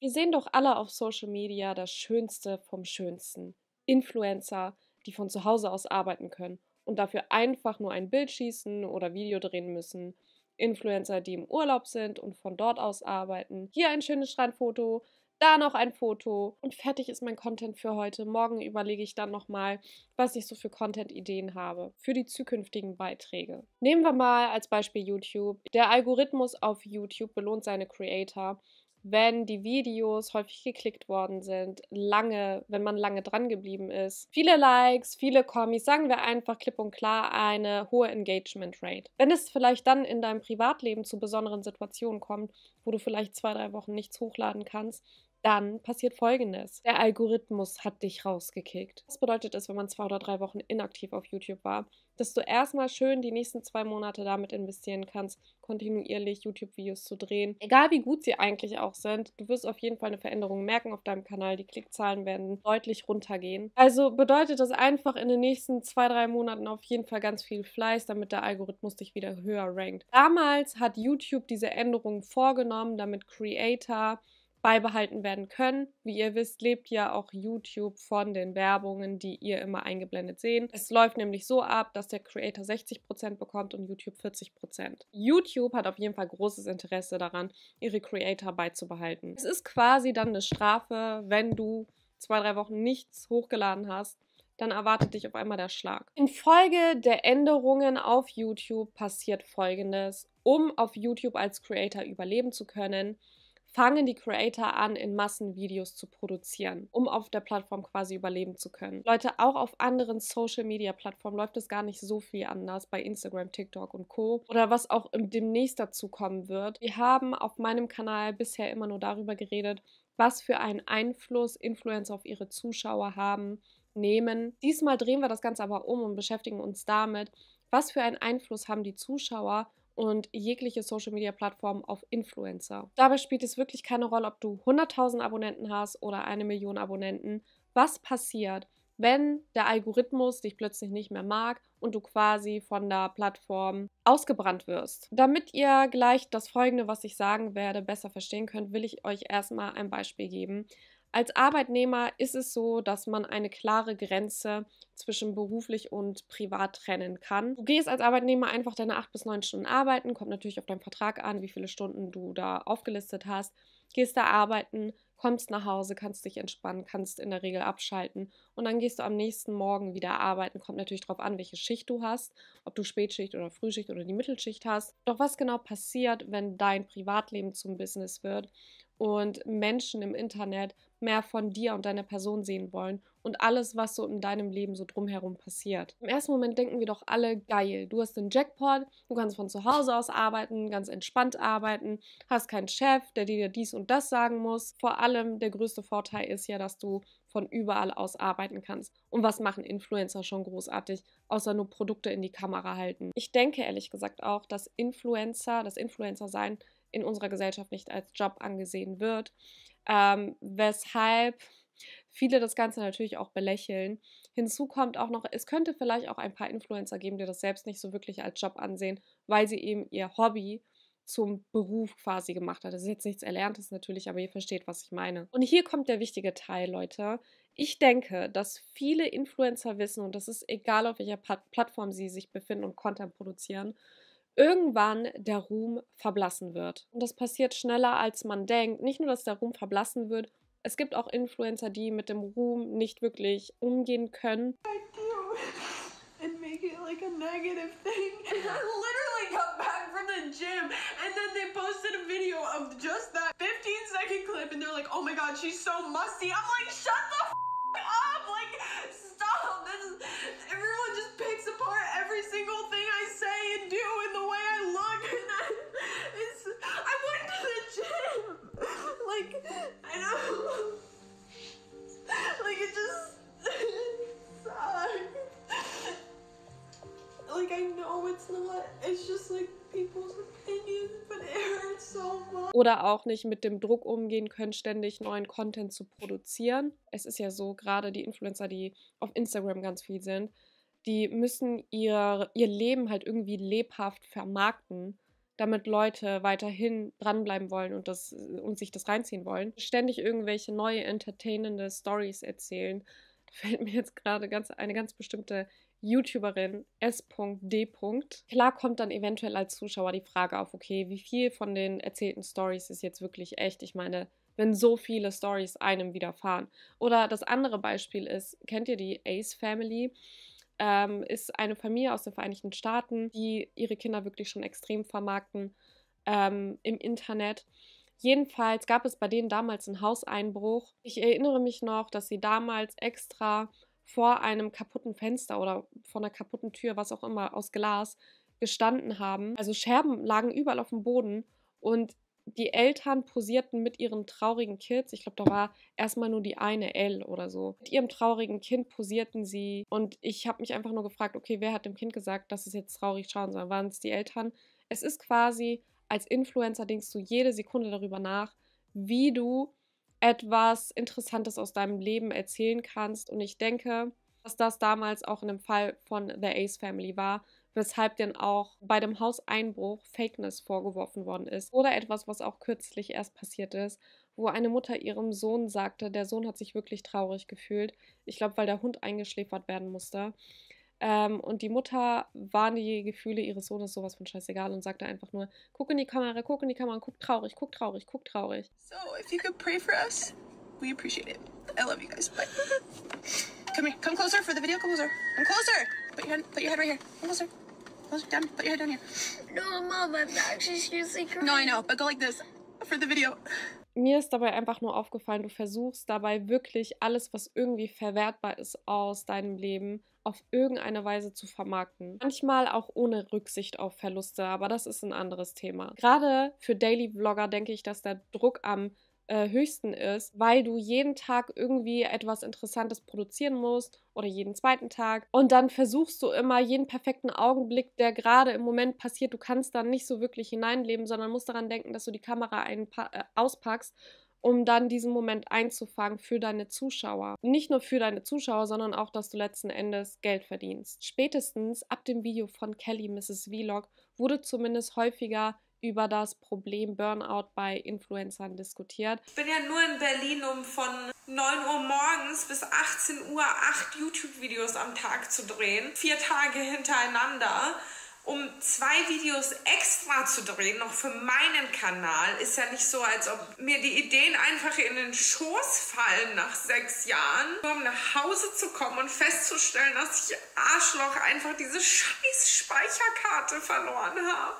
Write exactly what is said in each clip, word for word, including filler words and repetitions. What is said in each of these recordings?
Wir sehen doch alle auf Social Media das Schönste vom Schönsten. Influencer, die von zu Hause aus arbeiten können und dafür einfach nur ein Bild schießen oder Video drehen müssen. Influencer, die im Urlaub sind und von dort aus arbeiten. Hier ein schönes Strandfoto, da noch ein Foto und fertig ist mein Content für heute. Morgen überlege ich dann nochmal, was ich so für Content-Ideen habe für die zukünftigen Beiträge. Nehmen wir mal als Beispiel YouTube. Der Algorithmus auf YouTube belohnt seine Creator, wenn die Videos häufig geklickt worden sind, lange, wenn man lange dran geblieben ist. Viele Likes, viele Kommis, sagen wir einfach klipp und klar eine hohe Engagement Rate. Wenn es vielleicht dann in deinem Privatleben zu besonderen Situationen kommt, wo du vielleicht zwei, drei Wochen nichts hochladen kannst, dann passiert Folgendes. Der Algorithmus hat dich rausgekickt. Was bedeutet es, wenn man zwei oder drei Wochen inaktiv auf YouTube war? Dass du erstmal schön die nächsten zwei Monate damit investieren kannst, kontinuierlich YouTube-Videos zu drehen. Egal wie gut sie eigentlich auch sind, du wirst auf jeden Fall eine Veränderung merken auf deinem Kanal. Die Klickzahlen werden deutlich runtergehen. Also bedeutet das einfach in den nächsten zwei, drei Monaten auf jeden Fall ganz viel Fleiß, damit der Algorithmus dich wieder höher rankt. Damals hat YouTube diese Änderungen vorgenommen, damit Creator beibehalten werden können. Wie ihr wisst, lebt ja auch YouTube von den Werbungen, die ihr immer eingeblendet seht. Es läuft nämlich so ab, dass der Creator sechzig Prozent bekommt und YouTube vierzig Prozent. YouTube hat auf jeden Fall großes Interesse daran, ihre Creator beizubehalten. Es ist quasi dann eine Strafe, wenn du zwei, drei Wochen nichts hochgeladen hast, dann erwartet dich auf einmal der Schlag. Infolge der Änderungen auf YouTube passiert Folgendes. Um auf YouTube als Creator überleben zu können, fangen die Creator an, in Massen Videos zu produzieren, um auf der Plattform quasi überleben zu können. Leute, auch auf anderen Social-Media-Plattformen läuft es gar nicht so viel anders, bei Instagram, TikTok und Co. Oder was auch demnächst dazu kommen wird. Wir haben auf meinem Kanal bisher immer nur darüber geredet, was für einen Einfluss Influencer auf ihre Zuschauer haben, nehmen. Diesmal drehen wir das Ganze aber um und beschäftigen uns damit, was für einen Einfluss haben die Zuschauer und jegliche Social-Media-Plattform auf Influencer. Dabei spielt es wirklich keine Rolle, ob du hunderttausend Abonnenten hast oder eine Million Abonnenten. Was passiert, wenn der Algorithmus dich plötzlich nicht mehr mag und du quasi von der Plattform ausgebrannt wirst? Damit ihr gleich das Folgende, was ich sagen werde, besser verstehen könnt, will ich euch erstmal ein Beispiel geben. Als Arbeitnehmer ist es so, dass man eine klare Grenze zwischen beruflich und privat trennen kann. Du gehst als Arbeitnehmer einfach deine acht bis neun Stunden arbeiten, kommt natürlich auf deinen Vertrag an, wie viele Stunden du da aufgelistet hast. Gehst da arbeiten, kommst nach Hause, kannst dich entspannen, kannst in der Regel abschalten und dann gehst du am nächsten Morgen wieder arbeiten. Kommt natürlich darauf an, welche Schicht du hast, ob du Spätschicht oder Frühschicht oder die Mittelschicht hast. Doch was genau passiert, wenn dein Privatleben zum Business wird und Menschen im Internet mehr von dir und deiner Person sehen wollen und alles, was so in deinem Leben so drumherum passiert? Im ersten Moment denken wir doch alle, geil, du hast den Jackpot, du kannst von zu Hause aus arbeiten, ganz entspannt arbeiten, hast keinen Chef, der dir dies und das sagen muss. Vor allem der größte Vorteil ist ja, dass du von überall aus arbeiten kannst. Und was machen Influencer schon großartig, außer nur Produkte in die Kamera halten? Ich denke ehrlich gesagt auch, dass Influencer, das Influencer-Sein in unserer Gesellschaft nicht als Job angesehen wird, ähm, weshalb viele das Ganze natürlich auch belächeln. Hinzu kommt auch noch, es könnte vielleicht auch ein paar Influencer geben, die das selbst nicht so wirklich als Job ansehen, weil sie eben ihr Hobby zum Beruf quasi gemacht hat. Das ist jetzt nichts Erlerntes natürlich, aber ihr versteht, was ich meine. Und hier kommt der wichtige Teil, Leute. Ich denke, dass viele Influencer wissen, und das ist egal, auf welcher Plattform sie sich befinden und Content produzieren, irgendwann der Ruhm verblassen wird. Und das passiert schneller, als man denkt. Nicht nur, dass der Ruhm verblassen wird, es gibt auch Influencer, die mit dem Ruhm nicht wirklich umgehen können. And make it like a negative thing. And I literally got back from the gym and then they posted a video of just that fifteen second clip and they're like, oh my god, she's so musty. I'm like, shut the f up! Like, stop! This is, everyone just picks apart every single thing I say and do and the way I look and I, it's, I went to the gym. Like, I know. Like, it just sucks. Like, I know it's not, it's just like people's opinions, but it hurts so much. Oder auch nicht mit dem Druck umgehen können, ständig neuen Content zu produzieren. Es ist ja so, gerade die Influencer, die auf Instagram ganz viel sind, die müssen ihr, ihr Leben halt irgendwie lebhaft vermarkten. damit Leute weiterhin dranbleiben wollen und, das, und sich das reinziehen wollen. Ständig irgendwelche neue, entertainende Stories erzählen. Da fällt mir jetzt gerade ganz, eine ganz bestimmte YouTuberin, S D. Klar kommt dann eventuell als Zuschauer die Frage auf, okay, wie viel von den erzählten Stories ist jetzt wirklich echt? Ich meine, wenn so viele Stories einem widerfahren. Oder das andere Beispiel ist, kennt ihr die Ace Family? Ähm, ist eine Familie aus den Vereinigten Staaten, die ihre Kinder wirklich schon extrem vermarkten ähm, im Internet. Jedenfalls gab es bei denen damals einen Hauseinbruch. Ich erinnere mich noch, dass sie damals extra vor einem kaputten Fenster oder vor einer kaputten Tür, was auch immer, aus Glas gestanden haben. Also Scherben lagen überall auf dem Boden und die Eltern posierten mit ihren traurigen Kids. Ich glaube, da war erstmal nur die eine Elle oder so. Mit ihrem traurigen Kind posierten sie und ich habe mich einfach nur gefragt, okay, wer hat dem Kind gesagt, dass es jetzt traurig schauen soll? Waren es die Eltern? Es ist quasi, als Influencer denkst du jede Sekunde darüber nach, wie du etwas Interessantes aus deinem Leben erzählen kannst. Und ich denke, dass das damals auch in dem Fall von The Ace Family war, weshalb denn auch bei dem Hauseinbruch Fakeness vorgeworfen worden ist. Oder etwas, was auch kürzlich erst passiert ist, wo eine Mutter ihrem Sohn sagte, der Sohn hat sich wirklich traurig gefühlt. Ich glaube, weil der Hund eingeschläfert werden musste. Ähm, und die Mutter waren die Gefühle ihres Sohnes sowas von scheißegal und sagte einfach nur, guck in die Kamera, guck in die Kamera, guck traurig, guck traurig, guck traurig. So, if you could pray for us, we appreciate it. I love you guys. Bye. Come here. Come closer for the video. Come closer. Come closer. Put your head, put your head right here. Come closer. Closer. Down. Put your head down here. No, Mom, I'm actually seriously crying. No, I know, but go like this for the video. Mir ist dabei einfach nur aufgefallen, du versuchst dabei wirklich alles, was irgendwie verwertbar ist aus deinem Leben, auf irgendeine Weise zu vermarkten. Manchmal auch ohne Rücksicht auf Verluste, aber das ist ein anderes Thema. Gerade für Daily Vlogger denke ich, dass der Druck am äh, höchsten ist, weil du jeden Tag irgendwie etwas Interessantes produzieren musst oder jeden zweiten Tag und dann versuchst du immer jeden perfekten Augenblick, der gerade im Moment passiert, du kannst dann nicht so wirklich hineinleben, sondern musst daran denken, dass du die Kamera einpa- äh, auspackst, um dann diesen Moment einzufangen für deine Zuschauer. Nicht nur für deine Zuschauer, sondern auch, dass du letzten Endes Geld verdienst. Spätestens ab dem Video von Kelly, Misses Vlog, wurde zumindest häufiger über das Problem Burnout bei Influencern diskutiert. Ich bin ja nur in Berlin, um von neun Uhr morgens bis achtzehn Uhr acht YouTube-Videos am Tag zu drehen. Vier Tage hintereinander. Um zwei Videos extra zu drehen, noch für meinen Kanal, ist ja nicht so, als ob mir die Ideen einfach in den Schoß fallen nach sechs Jahren, nur um nach Hause zu kommen und festzustellen, dass ich Arschloch einfach diese scheiß Speicherkarte verloren habe.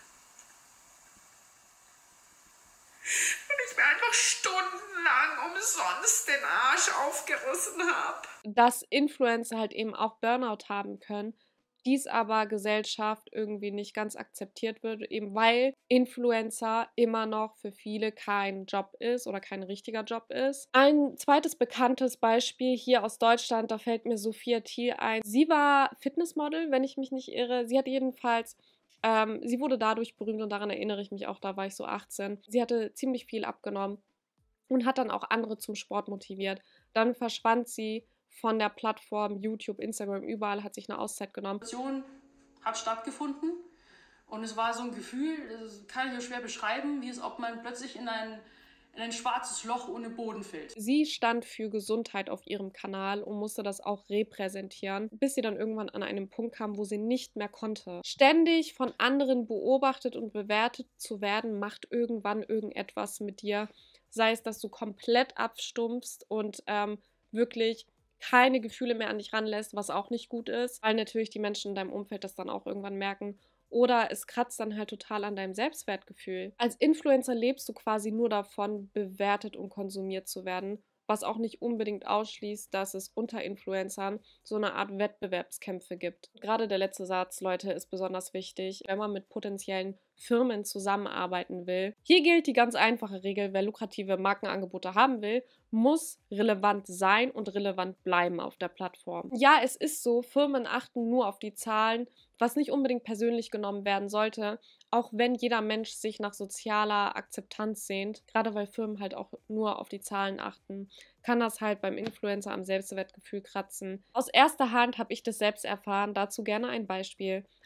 Und ich mir einfach stundenlang umsonst den Arsch aufgerissen habe. Dass Influencer halt eben auch Burnout haben können, dies aber Gesellschaft irgendwie nicht ganz akzeptiert wird, eben weil Influencer immer noch für viele kein Job ist oder kein richtiger Job ist. Ein zweites bekanntes Beispiel hier aus Deutschland, da fällt mir Sophia Thiel ein. Sie war Fitnessmodel, wenn ich mich nicht irre. Sie hat jedenfalls Ähm, sie wurde dadurch berühmt und daran erinnere ich mich auch, da war ich so achtzehn. Sie hatte ziemlich viel abgenommen und hat dann auch andere zum Sport motiviert. Dann verschwand sie von der Plattform YouTube, Instagram, überall, hat sich eine Auszeit genommen. Hat stattgefunden und es war so ein Gefühl, das kann ich ja schwer beschreiben, wie es ob man plötzlich in ein in ein schwarzes Loch ohne Boden fällt. Sie stand für Gesundheit auf ihrem Kanal und musste das auch repräsentieren, bis sie dann irgendwann an einem Punkt kam, wo sie nicht mehr konnte. Ständig von anderen beobachtet und bewertet zu werden, macht irgendwann irgendetwas mit dir. Sei es, dass du komplett abstumpfst und ähm, wirklich keine Gefühle mehr an dich ranlässt, was auch nicht gut ist, weil natürlich die Menschen in deinem Umfeld das dann auch irgendwann merken. Oder es kratzt dann halt total an deinem Selbstwertgefühl. Als Influencer lebst du quasi nur davon, bewertet und konsumiert zu werden, was auch nicht unbedingt ausschließt, dass es unter Influencern so eine Art Wettbewerbskämpfe gibt. Gerade der letzte Satz, Leute, ist besonders wichtig, wenn man mit potenziellen Firmen zusammenarbeiten will. Hier gilt die ganz einfache Regel, wer lukrative Markenangebote haben will, muss relevant sein und relevant bleiben auf der Plattform. Ja, es ist so, Firmen achten nur auf die Zahlen, was nicht unbedingt persönlich genommen werden sollte, auch wenn jeder Mensch sich nach sozialer Akzeptanz sehnt, gerade weil Firmen halt auch nur auf die Zahlen achten, kann das halt beim Influencer am Selbstwertgefühl kratzen. Aus erster Hand habe ich das selbst erfahren, dazu gerne ein Beispiel.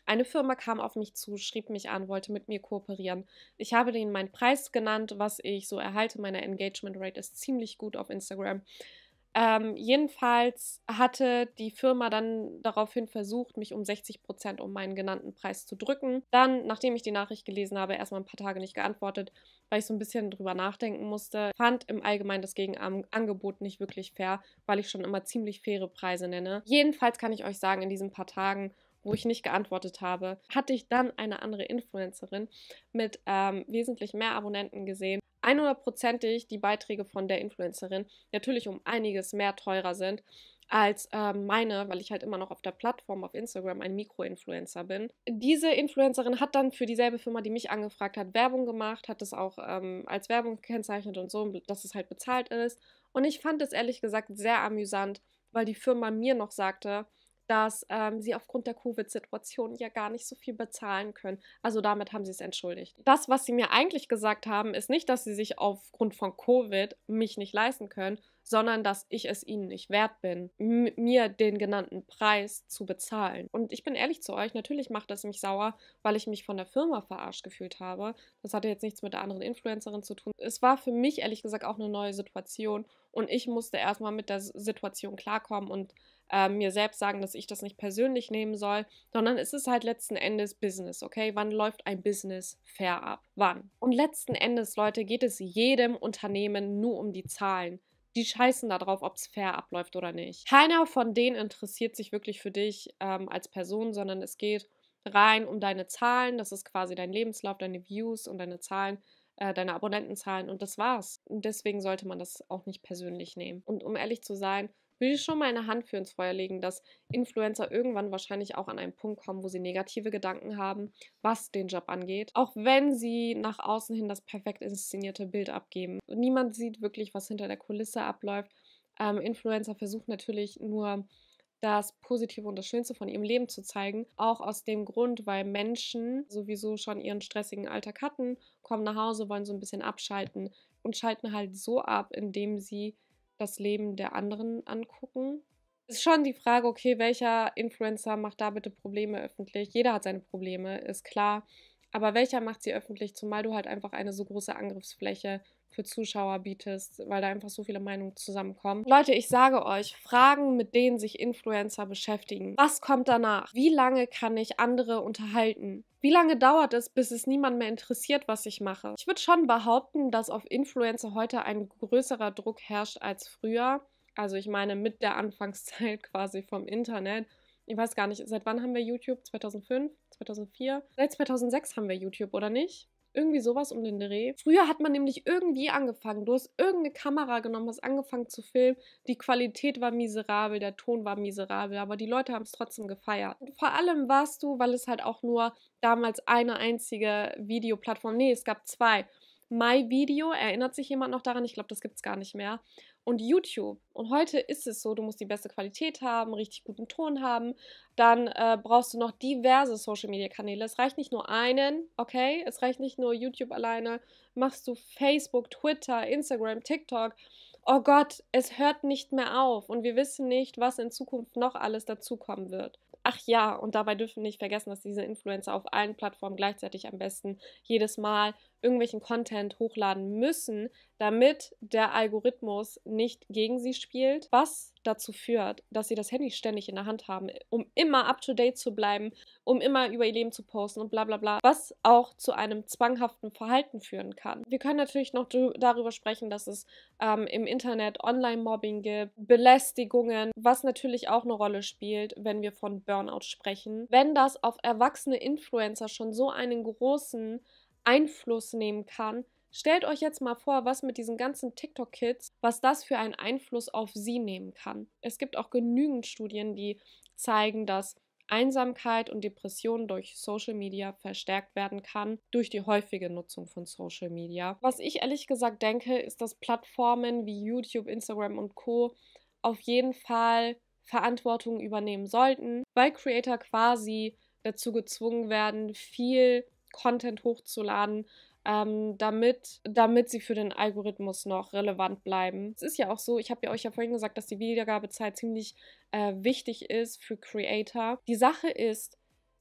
Eine Firma kam auf mich zu, schrieb mich an, wollte mit mir kooperieren. Ich habe denen meinen Preis genannt, was ich so erhalte. Meine Engagement Rate ist ziemlich gut auf Instagram. Ähm, jedenfalls hatte die Firma dann daraufhin versucht, mich um sechzig Prozent um meinen genannten Preis zu drücken. Dann, nachdem ich die Nachricht gelesen habe, erstmal ein paar Tage nicht geantwortet, weil ich so ein bisschen drüber nachdenken musste. Fand im Allgemeinen das Gegenangebot nicht wirklich fair, weil ich schon immer ziemlich faire Preise nenne. Jedenfalls kann ich euch sagen, in diesen paar Tagen, wo ich nicht geantwortet habe, hatte ich dann eine andere Influencerin mit ähm, wesentlich mehr Abonnenten gesehen. hundertprozentig die Beiträge von der Influencerin natürlich um einiges mehr teurer sind als ähm, meine, weil ich halt immer noch auf der Plattform auf Instagram ein Mikroinfluencer bin. Diese Influencerin hat dann für dieselbe Firma, die mich angefragt hat, Werbung gemacht, hat es auch ähm, als Werbung gekennzeichnet und so, dass es halt bezahlt ist. Und ich fand es ehrlich gesagt sehr amüsant, weil die Firma mir noch sagte, dass ähm, sie aufgrund der Covid-Situation ja gar nicht so viel bezahlen können. Also damit haben sie es entschuldigt. Das, was sie mir eigentlich gesagt haben, ist nicht, dass sie sich aufgrund von Covid mich nicht leisten können, sondern dass ich es ihnen nicht wert bin, m- mir den genannten Preis zu bezahlen. Und ich bin ehrlich zu euch, natürlich macht das mich sauer, weil ich mich von der Firma verarscht gefühlt habe. Das hatte jetzt nichts mit der anderen Influencerin zu tun. Es war für mich ehrlich gesagt auch eine neue Situation und ich musste erstmal mit der Situation klarkommen und äh, mir selbst sagen, dass ich das nicht persönlich nehmen soll, sondern es ist halt letzten Endes Business, okay? Wann läuft ein Business fair ab? Wann? Und letzten Endes, Leute, geht es jedem Unternehmen nur um die Zahlen. Die scheißen da drauf, ob es fair abläuft oder nicht. Keiner von denen interessiert sich wirklich für dich ähm, als Person, sondern es geht rein um deine Zahlen. Das ist quasi dein Lebenslauf, deine Views und deine Zahlen, äh, deine Abonnentenzahlen und das war's. Und deswegen sollte man das auch nicht persönlich nehmen. Und um ehrlich zu sein, will ich schon mal eine Hand für ins Feuer legen, dass Influencer irgendwann wahrscheinlich auch an einen Punkt kommen, wo sie negative Gedanken haben, was den Job angeht. Auch wenn sie nach außen hin das perfekt inszenierte Bild abgeben. Niemand sieht wirklich, was hinter der Kulisse abläuft. Ähm, Influencer versuchen natürlich nur das Positive und das Schönste von ihrem Leben zu zeigen. Auch aus dem Grund, weil Menschen sowieso schon ihren stressigen Alltag hatten, kommen nach Hause, wollen so ein bisschen abschalten und schalten halt so ab, indem sie das Leben der anderen angucken. Ist schon die Frage, okay, welcher Influencer macht da bitte Probleme öffentlich? Jeder hat seine Probleme, ist klar. Aber welcher macht sie öffentlich, zumal du halt einfach eine so große Angriffsfläche für Zuschauer bietest, weil da einfach so viele Meinungen zusammenkommen. Leute, ich sage euch, Fragen, mit denen sich Influencer beschäftigen. Was kommt danach? Wie lange kann ich andere unterhalten? Wie lange dauert es, bis es niemand mehr interessiert, was ich mache? Ich würde schon behaupten, dass auf Influencer heute ein größerer Druck herrscht als früher. Also ich meine mit der Anfangszeit quasi vom Internet. Ich weiß gar nicht, seit wann haben wir YouTube? zweitausendfünf? zweitausendvier? Seit zweitausendsechs haben wir YouTube, oder nicht? Irgendwie sowas um den Dreh. Früher hat man nämlich irgendwie angefangen. Du hast irgendeine Kamera genommen, hast angefangen zu filmen. Die Qualität war miserabel, der Ton war miserabel, aber die Leute haben es trotzdem gefeiert. Und vor allem warst du, weil es halt auch nur damals eine einzige Videoplattform, nee, es gab zwei. MyVideo, erinnert sich jemand noch daran? Ich glaube, das gibt es gar nicht mehr. Und YouTube. Und heute ist es so, du musst die beste Qualität haben, richtig guten Ton haben. Dann äh, brauchst du noch diverse Social-Media-Kanäle. Es reicht nicht nur einen, okay? Es reicht nicht nur YouTube alleine. Machst du Facebook, Twitter, Instagram, TikTok. Oh Gott, es hört nicht mehr auf. Und wir wissen nicht, was in Zukunft noch alles dazukommen wird. Ach ja, und dabei dürfen wir nicht vergessen, dass diese Influencer auf allen Plattformen gleichzeitig am besten jedes Mal irgendwelchen Content hochladen müssen, damit der Algorithmus nicht gegen sie spielt, was dazu führt, dass sie das Handy ständig in der Hand haben, um immer up-to-date zu bleiben, um immer über ihr Leben zu posten und bla bla bla, was auch zu einem zwanghaften Verhalten führen kann. Wir können natürlich noch darüber sprechen, dass es ähm, im Internet Online-Mobbing gibt, Belästigungen, was natürlich auch eine Rolle spielt, wenn wir von Burnout sprechen. Wenn das auf erwachsene Influencer schon so einen großen Einfluss nehmen kann, stellt euch jetzt mal vor, was mit diesen ganzen TikTok-Kids, was das für einen Einfluss auf sie nehmen kann. Es gibt auch genügend Studien, die zeigen, dass Einsamkeit und Depressionen durch Social Media verstärkt werden kann, durch die häufige Nutzung von Social Media. Was ich ehrlich gesagt denke, ist, dass Plattformen wie YouTube, Instagram und Co. auf jeden Fall Verantwortung übernehmen sollten, weil Creator quasi dazu gezwungen werden, viel Content hochzuladen, ähm, damit, damit sie für den Algorithmus noch relevant bleiben. Es ist ja auch so, ich habe ja euch ja vorhin gesagt, dass die Wiedergabezeit ziemlich äh, wichtig ist für Creator. Die Sache ist,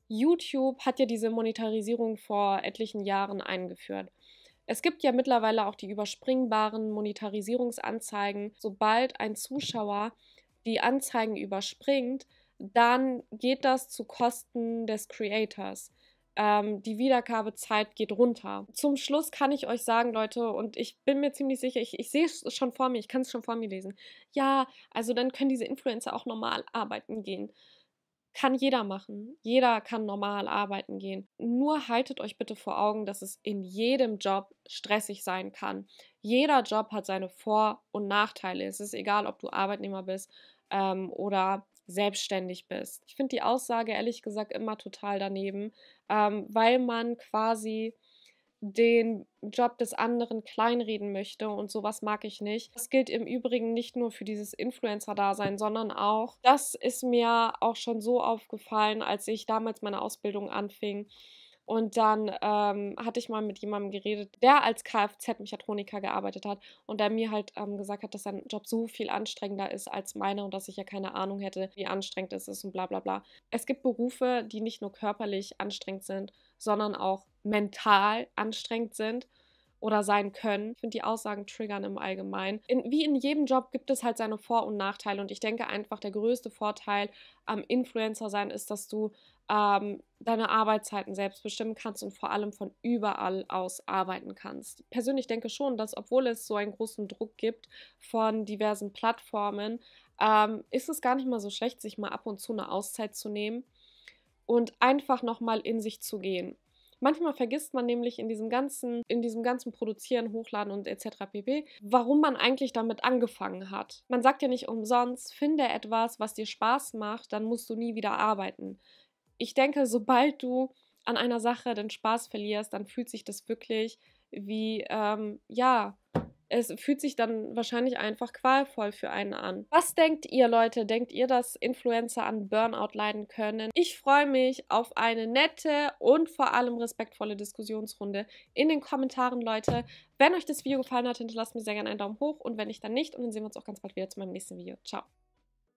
YouTube hat ja diese Monetarisierung vor etlichen Jahren eingeführt. Es gibt ja mittlerweile auch die überspringbaren Monetarisierungsanzeigen. Sobald ein Zuschauer die Anzeigen überspringt, dann geht das zu Kosten des Creators. Ähm, die Wiedergabezeit geht runter. Zum Schluss kann ich euch sagen, Leute, und ich bin mir ziemlich sicher, ich, ich sehe es schon vor mir, ich kann es schon vor mir lesen. Ja, also dann können diese Influencer auch normal arbeiten gehen. Kann jeder machen. Jeder kann normal arbeiten gehen. Nur haltet euch bitte vor Augen, dass es in jedem Job stressig sein kann. Jeder Job hat seine Vor- und Nachteile. Es ist egal, ob du Arbeitnehmer bist ähm, oder selbstständig bist. Ich finde die Aussage ehrlich gesagt immer total daneben, ähm, weil man quasi den Job des anderen kleinreden möchte und sowas mag ich nicht. Das gilt im Übrigen nicht nur für dieses Influencer-Dasein, sondern auch, das ist mir auch schon so aufgefallen, als ich damals meine Ausbildung anfing. Und dann ähm, hatte ich mal mit jemandem geredet, der als Kfz-Mechatroniker gearbeitet hat und der mir halt ähm, gesagt hat, dass sein Job so viel anstrengender ist als meiner und dass ich ja keine Ahnung hätte, wie anstrengend es ist und bla bla bla. Es gibt Berufe, die nicht nur körperlich anstrengend sind, sondern auch mental anstrengend sind oder sein können. Ich finde, die Aussagen triggern im Allgemeinen. In, wie in jedem Job gibt es halt seine Vor- und Nachteile und ich denke einfach, der größte Vorteil am Influencer sein ist, dass du ähm, deine Arbeitszeiten selbst bestimmen kannst und vor allem von überall aus arbeiten kannst. Ich persönlich denke schon, dass obwohl es so einen großen Druck gibt von diversen Plattformen, ähm, ist es gar nicht mal so schlecht, sich mal ab und zu eine Auszeit zu nehmen und einfach nochmal in sich zu gehen. Manchmal vergisst man nämlich in diesem ganzen, in diesem ganzen Produzieren, Hochladen und et cetera pp., warum man eigentlich damit angefangen hat. Man sagt ja nicht umsonst, finde etwas, was dir Spaß macht, dann musst du nie wieder arbeiten. Ich denke, sobald du an einer Sache den Spaß verlierst, dann fühlt sich das wirklich wie, ähm, ja, es fühlt sich dann wahrscheinlich einfach qualvoll für einen an. Was denkt ihr, Leute? Denkt ihr, dass Influencer an Burnout leiden können? Ich freue mich auf eine nette und vor allem respektvolle Diskussionsrunde in den Kommentaren, Leute. Wenn euch das Video gefallen hat, hinterlasst mir sehr gerne einen Daumen hoch und wenn nicht, dann nicht. Und dann sehen wir uns auch ganz bald wieder zu meinem nächsten Video. Ciao.